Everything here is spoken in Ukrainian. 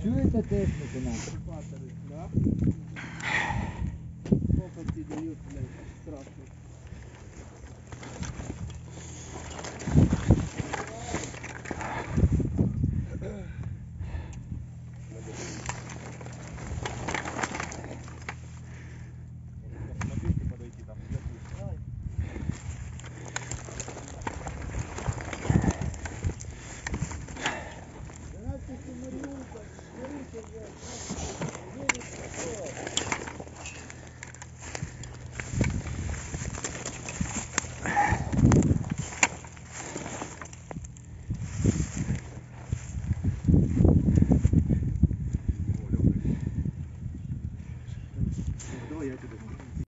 Чуєте техніку нашу? Патеры, да? Сколько тебе дают, блядь, страшно.